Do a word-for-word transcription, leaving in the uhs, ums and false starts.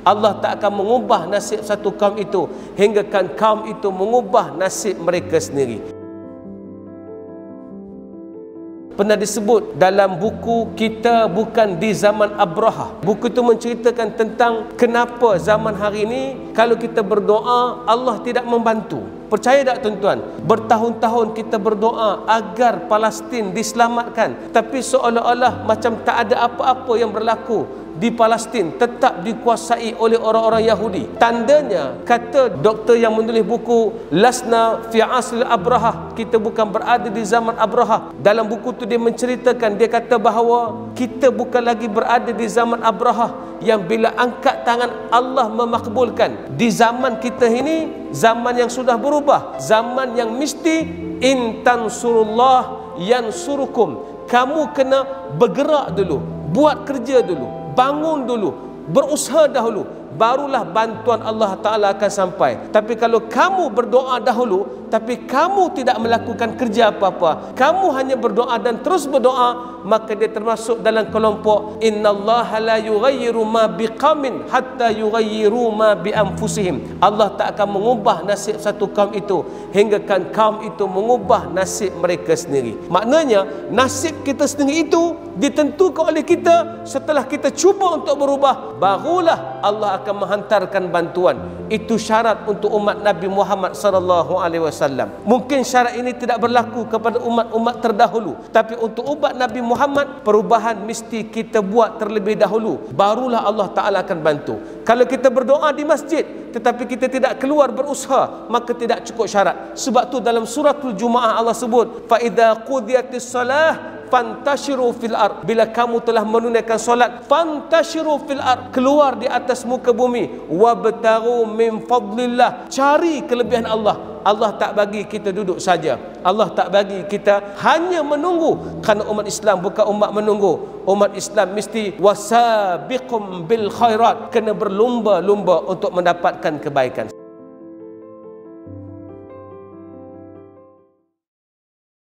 Allah tak akan mengubah nasib satu kaum itu hinggakan kaum itu mengubah nasib mereka sendiri. Pernah disebut dalam buku Kita Bukan di Zaman Abraha. Buku itu menceritakan tentang kenapa zaman hari ini kalau kita berdoa Allah tidak membantu. Percaya tak tuan-tuan? Bertahun-tahun kita berdoa agar Palestin diselamatkan, tapi seolah-olah macam tak ada apa-apa yang berlaku di Palestin, tetap dikuasai oleh orang-orang Yahudi. Tandanya, kata doktor yang menulis buku Lasna fi Asril Abraha, kita bukan berada di zaman Abraha. Dalam buku tu dia menceritakan, dia kata bahawa kita bukan lagi berada di zaman Abraha yang bila angkat tangan Allah memakbulkan. Di zaman kita ini zaman yang sudah berubah, zaman yang mesti in tansurullah yansurukum. Kamu kena bergerak dulu, buat kerja dulu, bangun dulu, berusaha dahulu, barulah bantuan Allah Ta'ala akan sampai. Tapi kalau kamu berdoa dahulu tapi kamu tidak melakukan kerja apa-apa, kamu hanya berdoa dan terus berdoa, maka dia termasuk dalam kelompok innallaha la yughayyiru ma biqaumin hatta yughayyiru ma bi anfusihim. Allah tak akan mengubah nasib satu kaum itu hinggakan kaum itu mengubah nasib mereka sendiri. Maknanya nasib kita sendiri itu ditentukan oleh kita. Setelah kita cuba untuk berubah, barulah Allah akan menghantarkan bantuan. Itu syarat untuk umat Nabi Muhammad sallallahu alaihi wasallam. Mungkin syarat ini tidak berlaku kepada umat-umat terdahulu, tapi untuk umat Nabi Muhammad perubahan mesti kita buat terlebih dahulu, barulah Allah Ta'ala akan bantu. Kalau kita berdoa di masjid tetapi kita tidak keluar berusaha, maka tidak cukup syarat. Sebab tu dalam suratul Jumaah Allah sebut fa idza qudiyatis salah fantashiru fil ard. Bila kamu telah menunaikan solat, fantashiru fil ard, keluar di atas muka bumi, wabtaghu min fadlillah, cari kelebihan Allah. Allah tak bagi kita duduk saja, Allah tak bagi kita hanya menunggu. Kerana umat Islam bukan umat menunggu. Umat Islam mesti wasabiqum bil khairat, kena berlumba-lumba untuk mendapatkan kebaikan.